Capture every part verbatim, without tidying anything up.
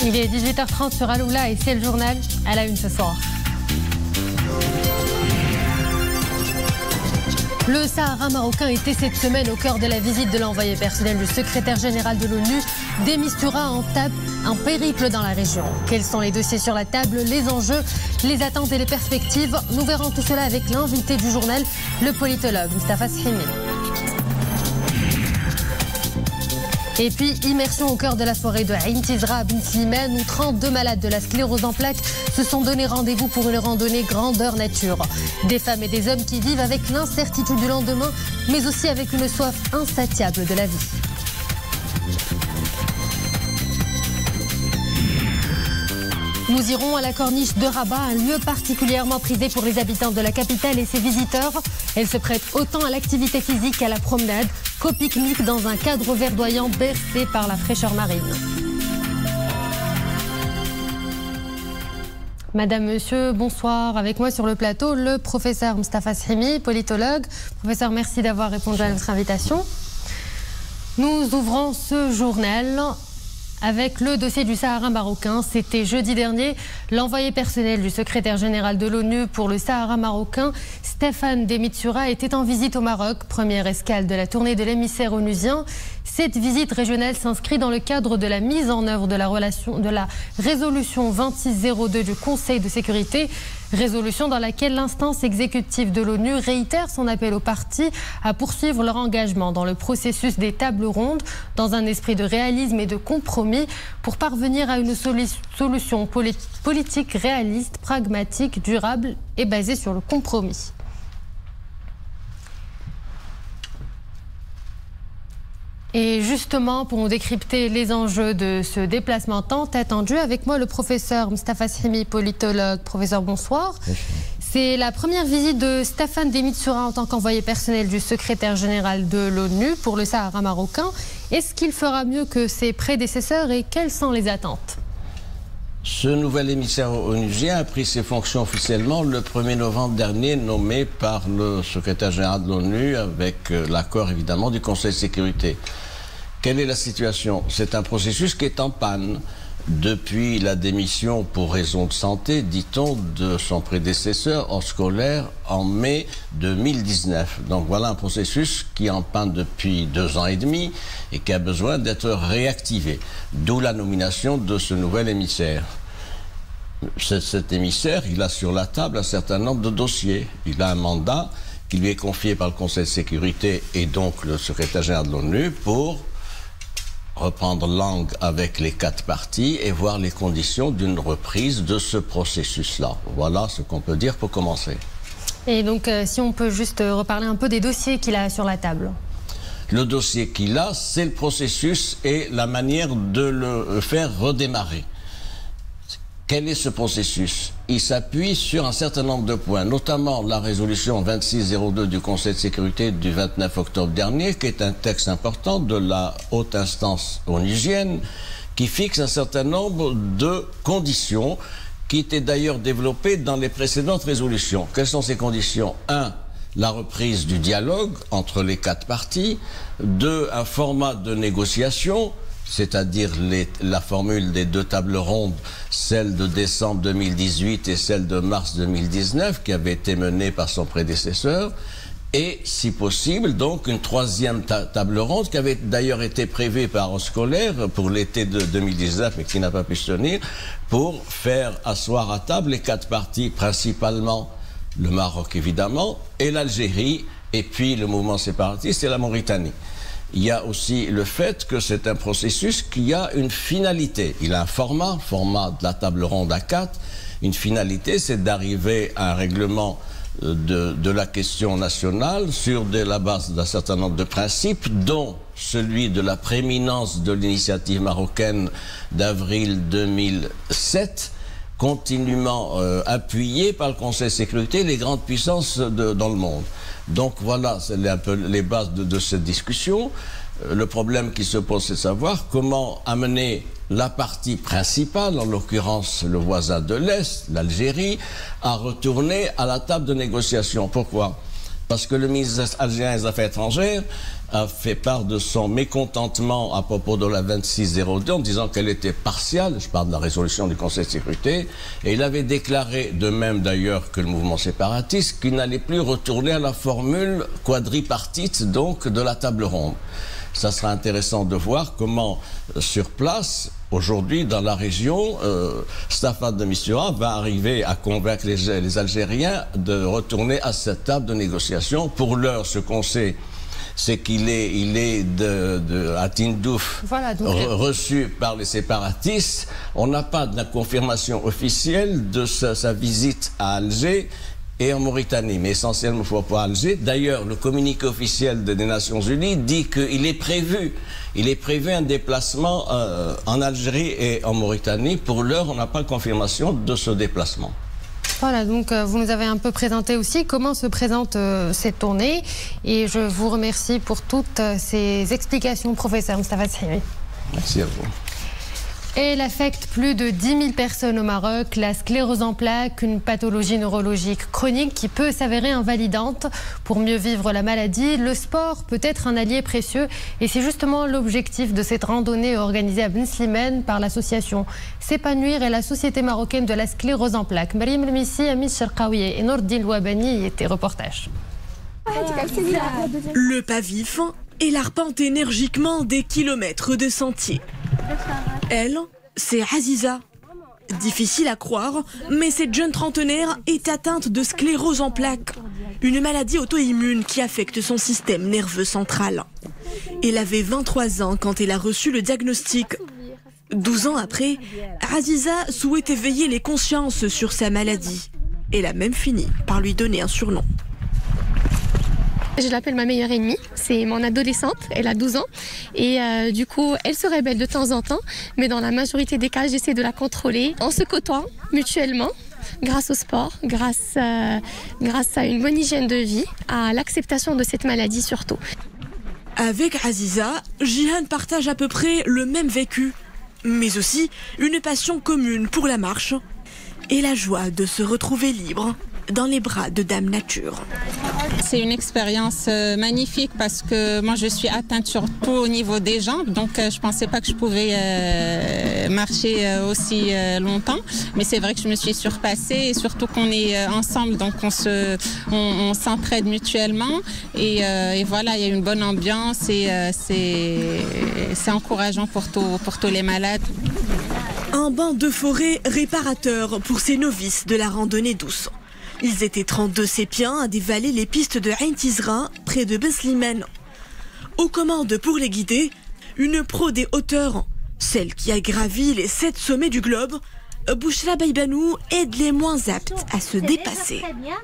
Il est dix-huit heures trente sur Aloula et c'est le journal à la une ce soir. Le Sahara marocain était cette semaine au cœur de la visite de l'envoyé personnel du secrétaire général de l'ONU. De Mistura entame un périple dans la région. Quels sont les dossiers sur la table, les enjeux, les attentes et les perspectives? Nous verrons tout cela avec l'invité du journal, le politologue Mustafa Shimi. Et puis, immersion au cœur de la forêt de Ain Tizra à Ben Slimane, où trente-deux malades de la sclérose en plaques se sont donné rendez-vous pour une randonnée grandeur nature. Des femmes et des hommes qui vivent avec l'incertitude du lendemain, mais aussi avec une soif insatiable de la vie. Nous irons à la corniche de Rabat, un lieu particulièrement prisé pour les habitants de la capitale et ses visiteurs. Elle se prête autant à l'activité physique qu'à la promenade, qu'au pique-nique dans un cadre verdoyant bercé par la fraîcheur marine. Madame, Monsieur, bonsoir. Avec moi sur le plateau, le professeur Mustafa Shimi, politologue. Professeur, merci d'avoir répondu à notre invitation. Nous ouvrons ce journal avec le dossier du Sahara marocain. C'était jeudi dernier. L'envoyé personnel du secrétaire général de l'ONU pour le Sahara marocain, Staffan de Mistura, était en visite au Maroc, première escale de la tournée de l'émissaire onusien. Cette visite régionale s'inscrit dans le cadre de la mise en œuvre de la, relation, de la résolution vingt-six zéro deux du Conseil de sécurité, résolution dans laquelle l'instance exécutive de l'ONU réitère son appel aux parties à poursuivre leur engagement dans le processus des tables rondes dans un esprit de réalisme et de compromis pour parvenir à une solution politique réaliste, pragmatique, durable et basée sur le compromis. Et justement, pour nous décrypter les enjeux de ce déplacement tant attendu, avec moi le professeur Mustafa Shimi, politologue. Professeur, bonsoir. C'est la première visite de Staffan de Mistura en tant qu'envoyé personnel du secrétaire général de l'ONU pour le Sahara marocain. Est-ce qu'il fera mieux que ses prédécesseurs et quelles sont les attentes? Ce nouvel émissaire onusien a pris ses fonctions officiellement le premier novembre dernier, nommé par le secrétaire général de l'ONU avec l'accord évidemment du Conseil de sécurité. Quelle est la situation? C'est un processus qui est en panne depuis la démission pour raison de santé, dit-on, de son prédécesseur hors scolaire en mai deux mille dix-neuf. Donc voilà un processus qui est en panne depuis deux ans et demi et qui a besoin d'être réactivé. D'où la nomination de ce nouvel émissaire. Cet émissaire, il a sur la table un certain nombre de dossiers. Il a un mandat qui lui est confié par le Conseil de sécurité et donc le secrétaire général de l'ONU pour reprendre langue avec les quatre parties et voir les conditions d'une reprise de ce processus-là. Voilà ce qu'on peut dire pour commencer. Et donc, euh, si on peut juste reparler un peu des dossiers qu'il a sur la table. Le dossier qu'il a, c'est le processus et la manière de le faire redémarrer. Quel est ce processus? Il s'appuie sur un certain nombre de points, notamment la résolution vingt-six zéro deux du Conseil de sécurité du vingt-neuf octobre dernier, qui est un texte important de la haute instance onusienne, qui fixe un certain nombre de conditions qui étaient d'ailleurs développées dans les précédentes résolutions. Quelles sont ces conditions? Un, la reprise du dialogue entre les quatre parties. Deux, un format de négociation, c'est-à-dire la formule des deux tables rondes, celle de décembre deux mille dix-huit et celle de mars deux mille dix-neuf, qui avait été menée par son prédécesseur, et, si possible, donc une troisième ta table ronde, qui avait d'ailleurs été prévue par un scolaire pour l'été de deux mille dix-neuf, mais qui n'a pas pu se tenir, pour faire asseoir à table les quatre parties, principalement le Maroc, évidemment, et l'Algérie, et puis le mouvement séparatiste et la Mauritanie. Il y a aussi le fait que c'est un processus qui a une finalité. Il a un format, format de la table ronde à quatre. Une finalité, c'est d'arriver à un règlement de, de la question nationale sur de la base d'un certain nombre de principes, dont celui de la prééminence de l'initiative marocaine d'avril deux mille sept, continuellement euh, appuyé par le Conseil de sécurité et les grandes puissances de, dans le monde. Donc voilà, c'est un peu les bases de, de cette discussion. Euh, le problème qui se pose, c'est de savoir comment amener la partie principale, en l'occurrence le voisin de l'Est, l'Algérie, à retourner à la table de négociation. Pourquoi? Parce que le ministre algérien des Affaires étrangères a fait part de son mécontentement à propos de la vingt-six zéro deux en disant qu'elle était partiale, je parle de la résolution du Conseil de sécurité, et il avait déclaré, de même d'ailleurs que le mouvement séparatiste, qu'il n'allait plus retourner à la formule quadripartite, donc de la table ronde. Ça sera intéressant de voir comment, sur place, aujourd'hui, dans la région, euh, Staffan de Mistura va arriver à convaincre les, les Algériens de retourner à cette table de négociation. Pour l'heure, ce qu'on sait, c'est qu'il est, il est de, de, à Tindouf, voilà, donc... re, reçu par les séparatistes. On n'a pas de la confirmation officielle de sa, sa visite à Alger et en Mauritanie, mais essentiellement pour Alger. D'ailleurs, le communiqué officiel des Nations Unies dit qu'il est prévu, il est prévu un déplacement euh, en Algérie et en Mauritanie. Pour l'heure, on n'a pas de confirmation de ce déplacement. Voilà, donc euh, vous nous avez un peu présenté aussi comment se présente euh, cette tournée, et je vous remercie pour toutes euh, ces explications, professeur Mustapha Shimi. Merci à vous. Elle affecte plus de dix mille personnes au Maroc. La sclérose en plaques, une pathologie neurologique chronique qui peut s'avérer invalidante. Pour mieux vivre la maladie, le sport peut être un allié précieux. Et c'est justement l'objectif de cette randonnée organisée à Ben Slimane par l'association S'épanouir et la Société marocaine de la sclérose en plaques. Mariam Elmissi, Amis Cherkaoui et Nordine Louabani étaient reportages. Le pas vif, elle arpente énergiquement des kilomètres de sentiers. Elle, c'est Aziza. Difficile à croire, mais cette jeune trentenaire est atteinte de sclérose en plaques, une maladie auto-immune qui affecte son système nerveux central. Elle avait vingt-trois ans quand elle a reçu le diagnostic. douze ans après, Aziza souhaite éveiller les consciences sur sa maladie. Elle a même fini par lui donner un surnom. Je l'appelle ma meilleure ennemie, c'est mon adolescente, elle a douze ans et euh, du coup elle se rébelle de temps en temps, mais dans la majorité des cas j'essaie de la contrôler en se côtoient mutuellement grâce au sport, grâce, euh, grâce à une bonne hygiène de vie, à l'acceptation de cette maladie surtout. Avec Aziza, Jihan partage à peu près le même vécu, mais aussi une passion commune pour la marche et la joie de se retrouver libre dans les bras de Dame Nature. C'est une expérience magnifique parce que moi je suis atteinte surtout au niveau des jambes, donc je ne pensais pas que je pouvais euh, marcher aussi euh, longtemps, mais c'est vrai que je me suis surpassée et surtout qu'on est ensemble, donc on se, on, on s'entraide mutuellement et, euh, et voilà, il y a une bonne ambiance et euh, c'est, c'est encourageant pour, tout, pour tous les malades. Un banc de forêt réparateur pour ces novices de la randonnée douce. Ils étaient trente-deux sépiens à dévaler les pistes de Ain Tizra, près de Ben Slimane. Aux commandes pour les guider, une pro des hauteurs, celle qui a gravi les sept sommets du globe. Bouchra Baybanou aide les moins aptes à se dépasser.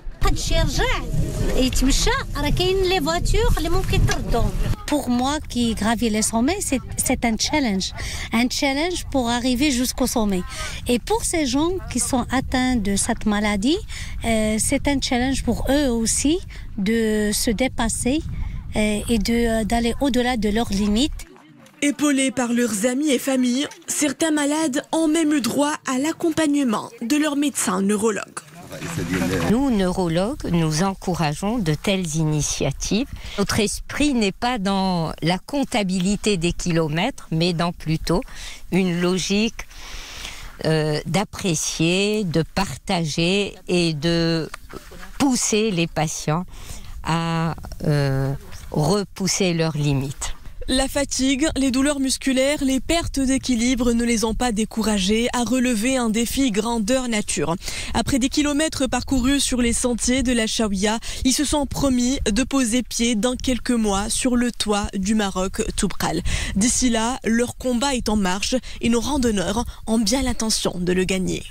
Pour moi qui gravis les sommets, c'est, c'est un challenge. Un challenge pour arriver jusqu'au sommet. Et pour ces gens qui sont atteints de cette maladie, euh, c'est un challenge pour eux aussi de se dépasser euh, et de, d'aller au-delà de leurs limites. Épaulés par leurs amis et familles, certains malades ont même eu droit à l'accompagnement de leur médecin neurologue. Nous, neurologues, nous encourageons de telles initiatives. Notre esprit n'est pas dans la comptabilité des kilomètres, mais dans plutôt une logique euh, d'apprécier, de partager et de pousser les patients à euh, repousser leurs limites. La fatigue, les douleurs musculaires, les pertes d'équilibre ne les ont pas découragés à relever un défi grandeur nature. Après des kilomètres parcourus sur les sentiers de la Chaouia, ils se sont promis de poser pied dans quelques mois sur le toit du Maroc Toubkal. D'ici là, leur combat est en marche et nos randonneurs ont bien l'intention de le gagner.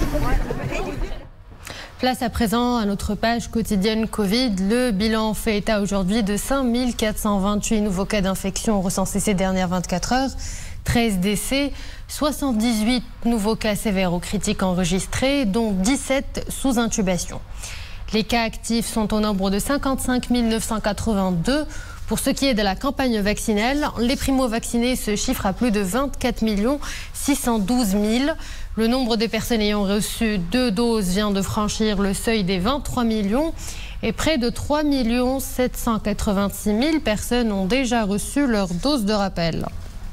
Place à présent à notre page quotidienne Covid. Le bilan fait état aujourd'hui de cinq mille quatre cent vingt-huit nouveaux cas d'infection recensés ces dernières vingt-quatre heures, treize décès, soixante-dix-huit nouveaux cas sévères ou critiques enregistrés, dont dix-sept sous intubation. Les cas actifs sont au nombre de cinquante-cinq mille neuf cent quatre-vingt-deux. Pour ce qui est de la campagne vaccinale, les primo-vaccinés se chiffrent à plus de vingt-quatre millions six cent douze mille. Le nombre de personnes ayant reçu deux doses vient de franchir le seuil des vingt-trois millions. et près de trois millions sept cent quatre-vingt-six mille personnes ont déjà reçu leur dose de rappel.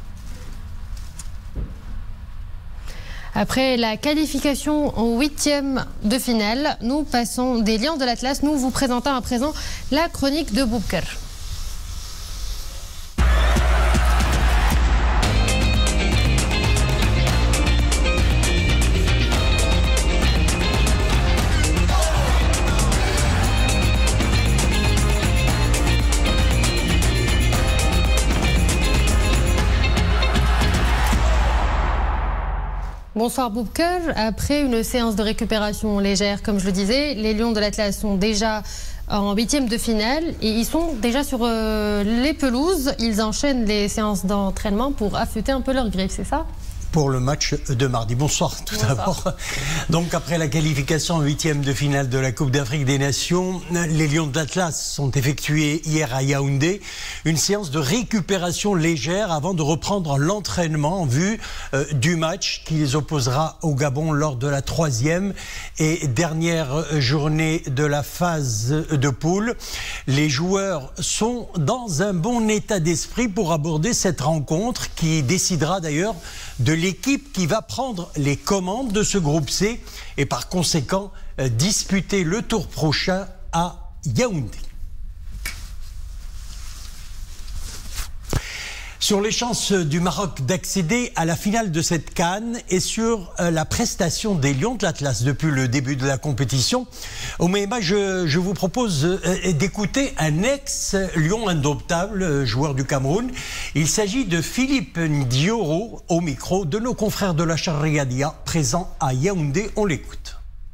Après la qualification en huitième de finale, nous passons des Lions de l'Atlas. Nous vous présentons à présent la chronique de Boubker. Bonsoir Boubker. Après une séance de récupération légère, comme je le disais, les Lions de l'Atlas sont déjà en huitième de finale et ils sont déjà sur euh, les pelouses. Ils enchaînent les séances d'entraînement pour affûter un peu leur griffe, c'est ça ? Pour le match de mardi. Bonsoir tout d'abord. Donc après la qualification en huitième de finale de la Coupe d'Afrique des Nations, les Lions de l'Atlas ont effectué hier à Yaoundé une séance de récupération légère avant de reprendre l'entraînement en vue euh, du match qui les opposera au Gabon lors de la troisième et dernière journée de la phase de poule. Les joueurs sont dans un bon état d'esprit pour aborder cette rencontre qui décidera d'ailleurs de l'équipe qui va prendre les commandes de ce groupe C et par conséquent euh, disputer le tour prochain à Yaoundé. Sur les chances du Maroc d'accéder à la finale de cette CAN et sur euh, la prestation des Lions de l'Atlas depuis le début de la compétition, Oumaima, je, je vous propose euh, d'écouter un ex-Lion indoptable, euh, joueur du Cameroun. Il s'agit de Philippe Ndioro, au micro de nos confrères de la Charriadia, présents à Yaoundé. On l'écoute.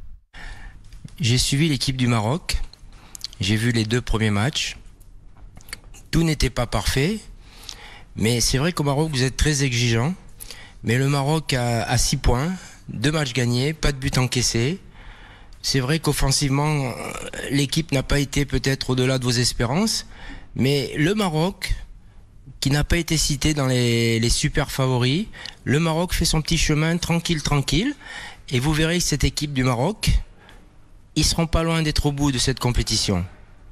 J'ai suivi l'équipe du Maroc, j'ai vu les deux premiers matchs. Tout n'était pas parfait. Mais c'est vrai qu'au Maroc, vous êtes très exigeant. Mais le Maroc a six points, deux matchs gagnés, pas de but encaissé. C'est vrai qu'offensivement, l'équipe n'a pas été peut-être au-delà de vos espérances. Mais le Maroc, qui n'a pas été cité dans les, les super favoris, le Maroc fait son petit chemin tranquille, tranquille. Et vous verrez que cette équipe du Maroc, ils seront pas loin d'être au bout de cette compétition.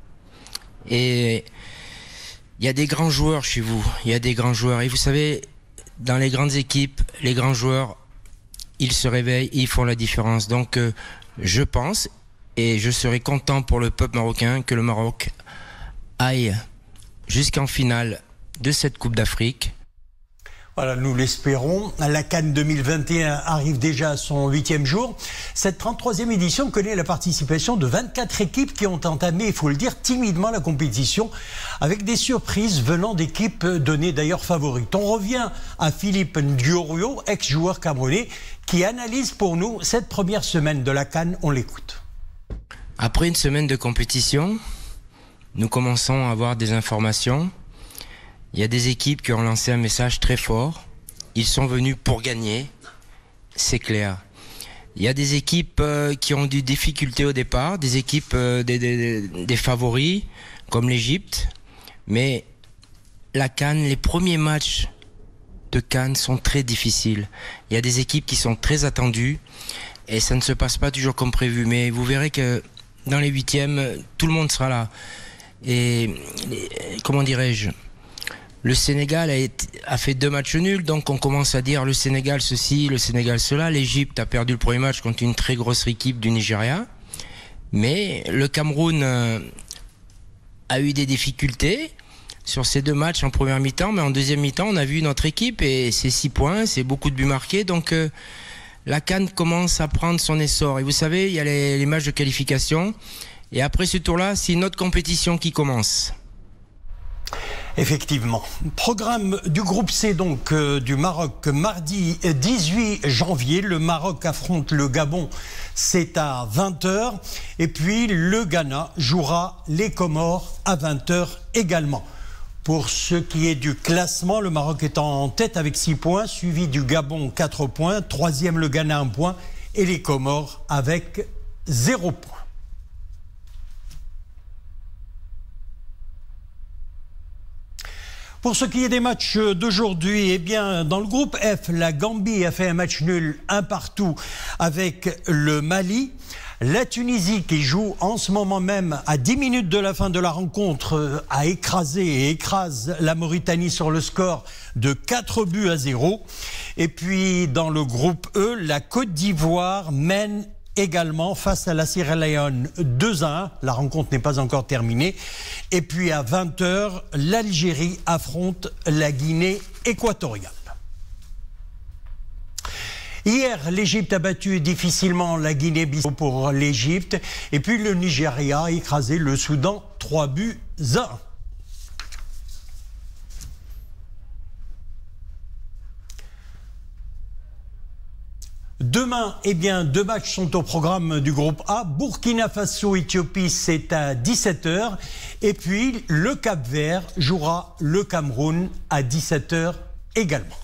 Et il y a des grands joueurs chez vous, il y a des grands joueurs. Et vous savez, dans les grandes équipes, les grands joueurs, ils se réveillent et ils font la différence. Donc, euh, je pense, et je serai content pour le peuple marocain, que le Maroc aille jusqu'en finale de cette Coupe d'Afrique. Voilà, nous l'espérons. La CAN deux mille vingt et un arrive déjà à son huitième jour. Cette trente-troisième édition connaît la participation de vingt-quatre équipes qui ont entamé, il faut le dire, timidement la compétition, avec des surprises venant d'équipes données d'ailleurs favorites. On revient à Philippe Ndiorio, ex-joueur camerounais, qui analyse pour nous cette première semaine de la CAN. On l'écoute. Après une semaine de compétition, nous commençons à avoir des informations. Il y a des équipes qui ont lancé un message très fort. Ils sont venus pour gagner, c'est clair. Il y a des équipes euh, qui ont eu des difficultés au départ, des équipes euh, des, des, des favoris, comme l'Égypte. Mais la CAN, les premiers matchs de CAN sont très difficiles. Il y a des équipes qui sont très attendues et ça ne se passe pas toujours comme prévu. Mais vous verrez que dans les huitièmes, tout le monde sera là. Et comment dirais-je ? Le Sénégal a, été, a fait deux matchs nuls, donc on commence à dire le Sénégal ceci, le Sénégal cela. L'Égypte a perdu le premier match contre une très grosse équipe du Nigeria. Mais le Cameroun euh, a eu des difficultés sur ces deux matchs en première mi-temps. Mais en deuxième mi-temps, on a vu notre équipe et c'est six points, c'est beaucoup de buts marqués. Donc euh, la CAN commence à prendre son essor. Et vous savez, il y a les, les matchs de qualification. Et après ce tour-là, c'est une autre compétition qui commence. Effectivement. Programme du groupe C donc euh, du Maroc. Mardi dix-huit janvier, le Maroc affronte le Gabon. C'est à vingt heures. Et puis le Ghana jouera les Comores à vingt heures également. Pour ce qui est du classement, le Maroc est en tête avec six points, suivi du Gabon quatre points, troisième le Ghana un point et les Comores avec zéro point. Pour ce qui est des matchs d'aujourd'hui, eh bien, dans le groupe F, la Gambie a fait un match nul un partout avec le Mali. La Tunisie, qui joue en ce moment même à dix minutes de la fin de la rencontre, a écrasé et écrase la Mauritanie sur le score de quatre buts à zéro. Et puis dans le groupe E, la Côte d'Ivoire mène également face à la Sierra Leone deux à un. La rencontre n'est pas encore terminée. Et puis à vingt heures, l'Algérie affronte la Guinée équatoriale. Hier, l'Égypte a battu difficilement la Guinée-Bissau pour l'Égypte. Et puis le Nigeria a écrasé le Soudan trois buts à un. Demain, eh bien, deux matchs sont au programme du groupe A. Burkina Faso-Éthiopie, c'est à dix-sept heures. Et puis, le Cap-Vert jouera le Cameroun à dix-sept heures également.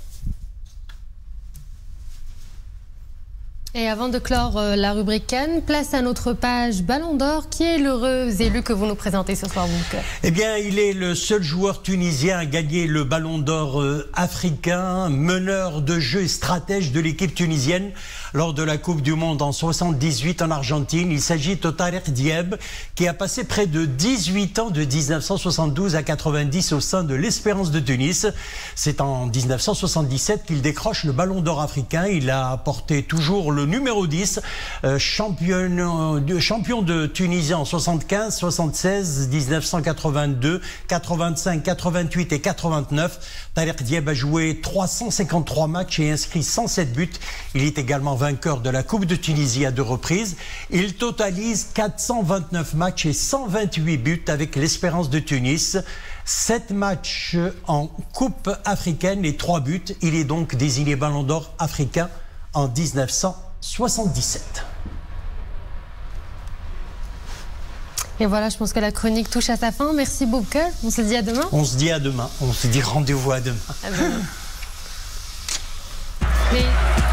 Et avant de clore euh, la rubrique Cannes, place à notre page Ballon d'Or. Qui est l'heureux élu que vous nous présentez ce soir, Bouk? Eh bien, il est le seul joueur tunisien à gagner le Ballon d'Or euh, africain, meneur de jeu et stratège de l'équipe tunisienne lors de la Coupe du Monde en soixante-dix-huit en Argentine. Il s'agit de Tarek Dieb, qui a passé près de dix-huit ans de mille neuf cent soixante-douze à quatre-vingt-dix au sein de l'Espérance de Tunis. C'est en mille neuf cent soixante-dix-sept qu'il décroche le Ballon d'Or africain. Il a porté toujours le numéro dix, euh, champion, euh, champion de Tunisie en soixante-quinze, soixante-seize, mille neuf cent quatre-vingt-deux, quatre-vingt-cinq, quatre-vingt-huit et quatre-vingt-neuf. Tarek Dieb a joué trois cent cinquante-trois matchs et inscrit cent sept buts. Il est également vainqueur de la Coupe de Tunisie à deux reprises. Il totalise quatre cent vingt-neuf matchs et cent vingt-huit buts avec l'Espérance de Tunis. sept matchs en Coupe africaine et trois buts. Il est donc désigné Ballon d'Or africain en mille neuf cent soixante-dix-sept. Et voilà, je pense que la chronique touche à sa fin. Merci Boubker. On se dit à demain. On se dit à demain. On se dit rendez-vous à demain. À demain. Mais...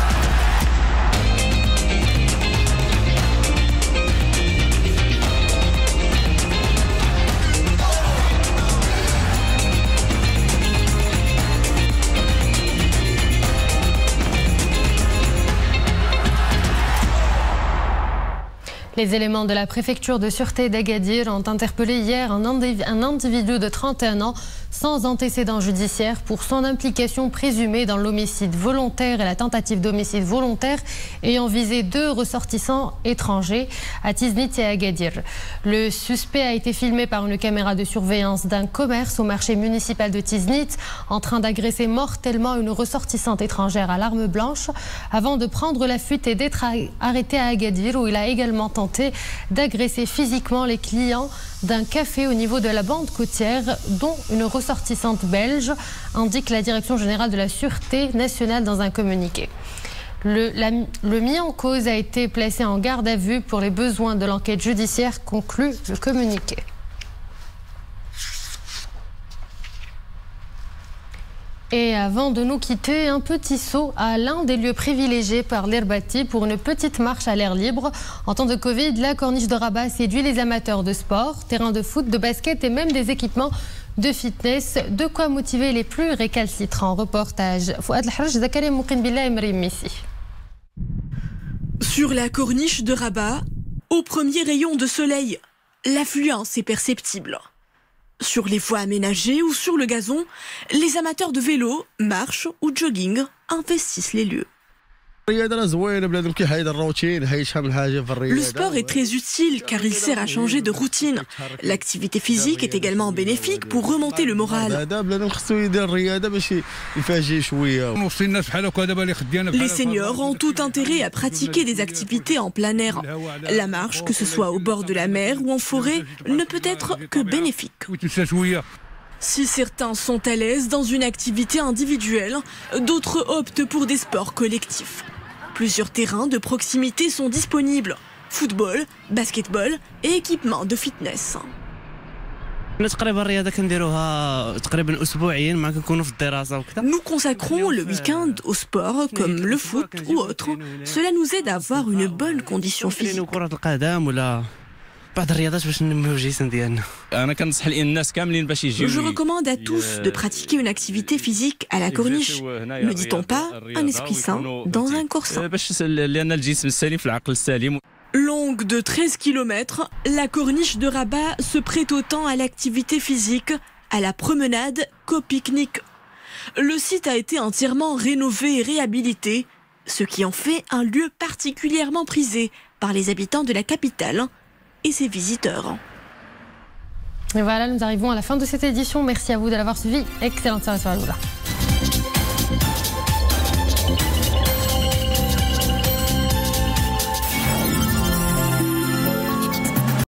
Les éléments de la préfecture de sûreté d'Agadir ont interpellé hier un individu de trente et un ans sans antécédent judiciaire pour son implication présumée dans l'homicide volontaire et la tentative d'homicide volontaire ayant visé deux ressortissants étrangers à Tiznit et à Agadir. Le suspect a été filmé par une caméra de surveillance d'un commerce au marché municipal de Tiznit en train d'agresser mortellement une ressortissante étrangère à l'arme blanche avant de prendre la fuite et d'être arrêté à Agadir où il a également tenté d'agresser physiquement les clients d'un café au niveau de la bande côtière, dont une ressortissante belge, indique la Direction générale de la Sûreté nationale dans un communiqué. Le, la, le mis en cause a été placé en garde à vue pour les besoins de l'enquête judiciaire, conclut le communiqué. Et avant de nous quitter, un petit saut à l'un des lieux privilégiés par l'Herbati pour une petite marche à l'air libre. En temps de Covid, la corniche de Rabat séduit les amateurs de sport, terrains de foot, de basket et même des équipements de fitness. De quoi motiver les plus récalcitrants. Reportage Fouad El-Harj, Zakaria Moukin Billah et Mrim Messi. Sur la corniche de Rabat, au premier rayon de soleil, l'affluence est perceptible. Sur les voies aménagées ou sur le gazon, les amateurs de vélo, marche ou jogging investissent les lieux. Le sport est très utile car il sert à changer de routine. L'activité physique est également bénéfique pour remonter le moral. Les seniors ont tout intérêt à pratiquer des activités en plein air. La marche, que ce soit au bord de la mer ou en forêt, ne peut être que bénéfique. Si certains sont à l'aise dans une activité individuelle, d'autres optent pour des sports collectifs. Plusieurs terrains de proximité sont disponibles. Football, basketball et équipements de fitness. Nous consacrons le week-end au sport comme le foot ou autre. Cela nous aide à avoir une bonne condition physique. Je recommande à tous de pratiquer une activité physique à la corniche. Ne dit-on pas un esprit sain dans un corps sain? Longue de treize kilomètres, la corniche de Rabat se prête autant à l'activité physique, à la promenade qu'au pique-nique. Le site a été entièrement rénové et réhabilité, ce qui en fait un lieu particulièrement prisé par les habitants de la capitale et ses visiteurs. Et voilà, nous arrivons à la fin de cette édition. Merci à vous de l'avoir suivi. Excellente soirée sur Alula.